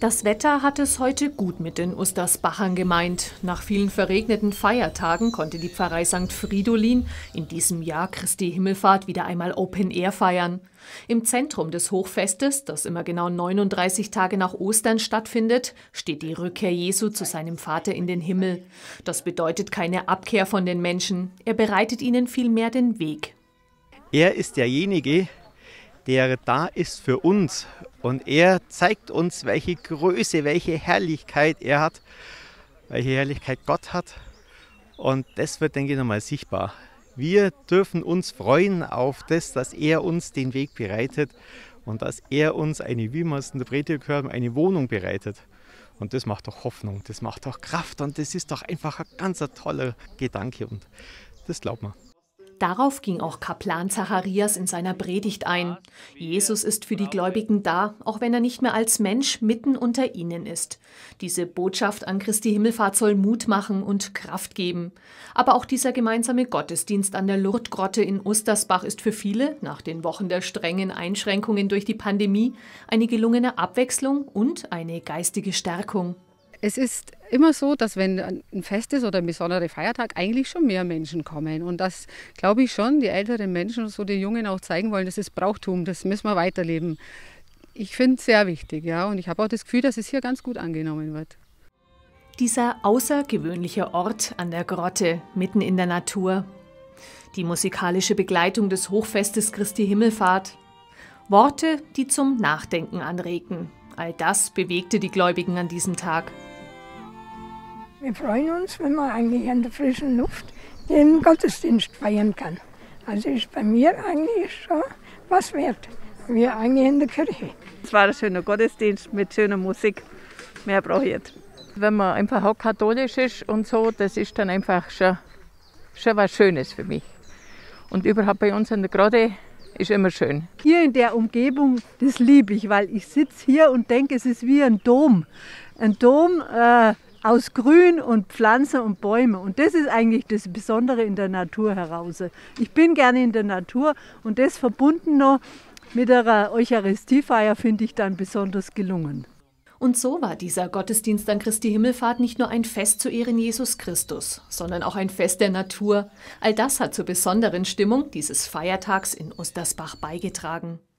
Das Wetter hat es heute gut mit den Ustersbachern gemeint. Nach vielen verregneten Feiertagen konnte die Pfarrei St. Fridolin in diesem Jahr Christi Himmelfahrt wieder einmal Open Air feiern. Im Zentrum des Hochfestes, das immer genau 39 Tage nach Ostern stattfindet, steht die Rückkehr Jesu zu seinem Vater in den Himmel. Das bedeutet keine Abkehr von den Menschen, er bereitet ihnen vielmehr den Weg. Er ist derjenige, der da ist für uns. Und er zeigt uns, welche Größe, welche Herrlichkeit er hat, welche Herrlichkeit Gott hat. Und das wird, denke ich, nochmal sichtbar. Wir dürfen uns freuen auf das, dass er uns den Weg bereitet und dass er uns wie wir es in der Predigt gehört haben, eine Wohnung bereitet. Und das macht doch Hoffnung, das macht doch Kraft und das ist doch einfach ein ganz toller Gedanke und das glaubt man. Darauf ging auch Kaplan Zacharias in seiner Predigt ein. Jesus ist für die Gläubigen da, auch wenn er nicht mehr als Mensch mitten unter ihnen ist. Diese Botschaft an Christi Himmelfahrt soll Mut machen und Kraft geben. Aber auch dieser gemeinsame Gottesdienst an der Lourdesgrotte in Ustersbach ist für viele, nach den Wochen der strengen Einschränkungen durch die Pandemie, eine gelungene Abwechslung und eine geistige Stärkung. Es ist immer so, dass wenn ein Fest ist oder ein besonderer Feiertag, eigentlich schon mehr Menschen kommen. Und das glaube ich schon, die älteren Menschen, so die Jungen auch zeigen wollen, das ist Brauchtum, das müssen wir weiterleben. Ich finde es sehr wichtig, ja, und ich habe auch das Gefühl, dass es hier ganz gut angenommen wird. Dieser außergewöhnliche Ort an der Grotte, mitten in der Natur. Die musikalische Begleitung des Hochfestes Christi Himmelfahrt. Worte, die zum Nachdenken anregten. All das bewegte die Gläubigen an diesem Tag. Wir freuen uns, wenn man eigentlich an der frischen Luft den Gottesdienst feiern kann. Also ist bei mir eigentlich schon was wert. Wir eigentlich in der Kirche. Es war ein schöner Gottesdienst mit schöner Musik. Mehr brauche ich jetzt. Wenn man einfach auch katholisch ist und so, das ist dann einfach schon was Schönes für mich. Und überhaupt bei uns in der Grotte ist immer schön. Hier in der Umgebung, das liebe ich, weil ich sitze hier und denke, es ist wie ein Dom. Ein Dom aus Grün und Pflanzen und Bäume. Und das ist eigentlich das Besondere in der Natur heraus. Ich bin gerne in der Natur und das verbunden noch mit der Eucharistiefeier finde ich dann besonders gelungen. Und so war dieser Gottesdienst an Christi Himmelfahrt nicht nur ein Fest zu Ehren Jesus Christus, sondern auch ein Fest der Natur. All das hat zur besonderen Stimmung dieses Feiertags in Ustersbach beigetragen.